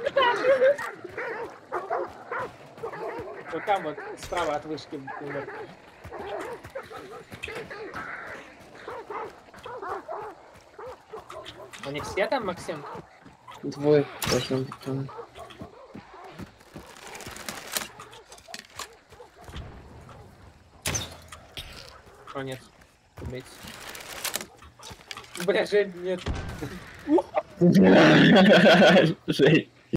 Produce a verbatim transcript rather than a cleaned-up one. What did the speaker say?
Вот там вот, справа от вышки. Умер. Они все там, Максим? Двое должно быть там. О, нет. Убейте. Бля, Жень, нет. Жесть.